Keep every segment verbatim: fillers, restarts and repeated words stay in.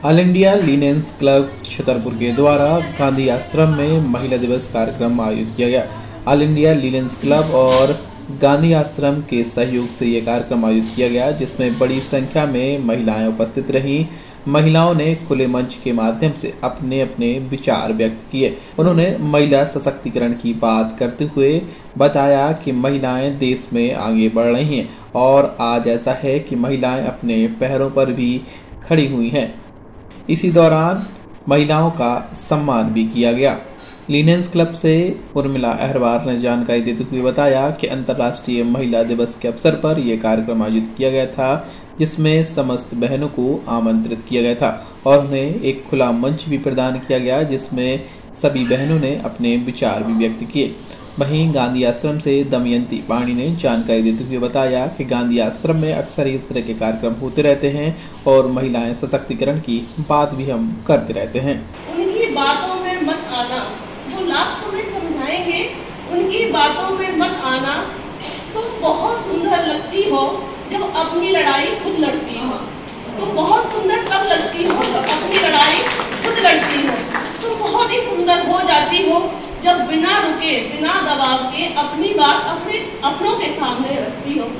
All India lioness club Chhatarpur के द्वारा गांधी आश्रम में महिला दिवस कार्यक्रम आयोजित किया गया। ऑल इंडिया लीनेंस क्लब और गांधी आश्रम के सहयोग से यह कार्यक्रम आयोजित किया गया, जिसमें बड़ी संख्या में महिलाएं उपस्थित रहीं। महिलाओं ने खुले मंच के माध्यम से अपने अपने विचार व्यक्त किए। उन्होंने महिला सशक्तिकरण की बात करते हुए बताया कि महिलाएं देश में आगे बढ़ रही हैं और आज ऐसा है कि महिलाएं अपने पैरों पर भी खड़ी हुई हैं। इसी दौरान महिलाओं का सम्मान भी किया गया। लीनेंस क्लब से उर्मिला अहरवार ने जानकारी देते हुए बताया कि अंतर्राष्ट्रीय महिला दिवस के अवसर पर यह कार्यक्रम आयोजित किया गया था, जिसमें समस्त बहनों को आमंत्रित किया गया था और उन्हें एक खुला मंच भी प्रदान किया गया, जिसमें सभी बहनों ने अपने विचार भी व्यक्त किए। वहीं गांधी आश्रम से दमयंती पाणी ने जानकारी देते हुए बताया कि गांधी आश्रम में अक्सर इस तरह के कार्यक्रम होते रहते हैं और महिलाएं सशक्तिकरण की बात भी हम करते रहते हैं। उनकी बातों में मत आना, जो लाभ तुम्हें समझाएंगे उनकी बातों में मत आना। तुम बहुत सुंदर लगती हो जब अपनी लड़ाई खुद लड़ती हो। तुम बहुत सुंदर तब लगती हो जब अपनी लड़ाई खुद लड़ती हो। तुम बहुत ही सुंदर हो जाती हो जब बिना रुके बिना दबाव के अपनी बात अपने अपनों के सामने रखती हो।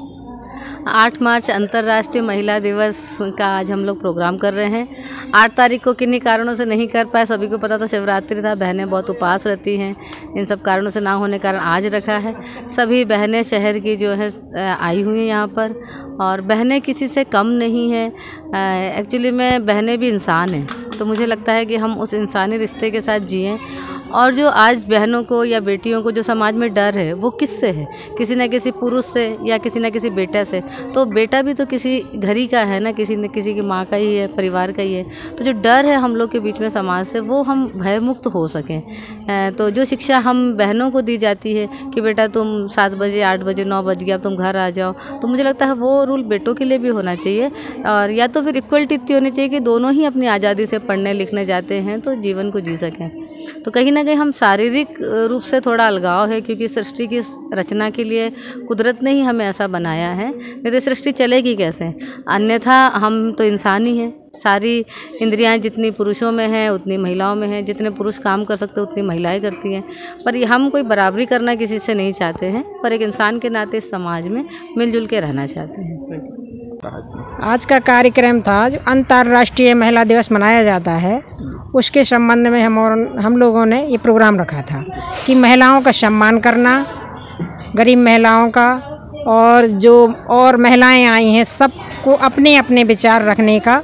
आठ मार्च अंतर्राष्ट्रीय महिला दिवस का आज हम लोग प्रोग्राम कर रहे हैं। आठ तारीख को किन्हीं कारणों से नहीं कर पाए, सभी को पता था शिवरात्रि था, बहनें बहुत उपास रहती हैं, इन सब कारणों से ना होने के कारण आज रखा है। सभी बहनें शहर की जो है आई हुई हैं यहाँ पर, और बहनें किसी से कम नहीं हैं। एक्चुअली में बहनें भी इंसान हैं, तो मुझे लगता है कि हम उस इंसानी रिश्ते के साथ जिएं। और जो आज बहनों को या बेटियों को जो समाज में डर है वो किससे है? किसी न किसी पुरुष से या किसी न किसी बेटा से। तो बेटा भी तो किसी घर ही का है ना, किसी न किसी की माँ का ही है, परिवार का ही है। तो जो डर है हम लोग के बीच में समाज से, वो हम भयमुक्त हो सकें। तो जो शिक्षा हम बहनों को दी जाती है कि बेटा तुम सात बजे आठ बजे नौ बज गया अब तुम घर आ जाओ, तो मुझे लगता है वो रूल बेटों के लिए भी होना चाहिए। और या तो फिर इक्वलिटी इतनी होनी चाहिए कि दोनों ही अपनी आज़ादी से पढ़ने लिखने जाते हैं तो जीवन को जी सकें। तो कहीं ना कहीं हम शारीरिक रूप से थोड़ा अलगाव है, क्योंकि सृष्टि की रचना के लिए कुदरत ने ही हमें ऐसा बनाया है, नहीं तो सृष्टि चलेगी कैसे? अन्यथा हम तो इंसान ही हैं। सारी इंद्रियां जितनी पुरुषों में हैं उतनी महिलाओं में हैं, जितने पुरुष काम कर सकते उतनी महिलाएं करती हैं। पर ये हम कोई बराबरी करना किसी से नहीं चाहते हैं, पर एक इंसान के नाते इस समाज में मिलजुल के रहना चाहते हैं। आज का कार्यक्रम था जो अंतर्राष्ट्रीय महिला दिवस मनाया जाता है, उसके संबंध में हम और हम लोगों ने ये प्रोग्राम रखा था कि महिलाओं का सम्मान करना, गरीब महिलाओं का, और जो और महिलाएं आई हैं सबको अपने अपने विचार रखने का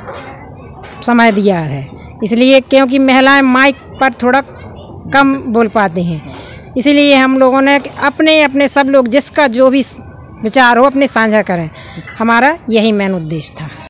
समय दिया है। इसलिए क्योंकि महिलाएं माइक पर थोड़ा कम बोल पाती हैं, इसीलिए हम लोगों ने अपने अपने सब लोग जिसका जो भी विचार हो अपने साझा करें। हमारा यही मेन उद्देश्य था।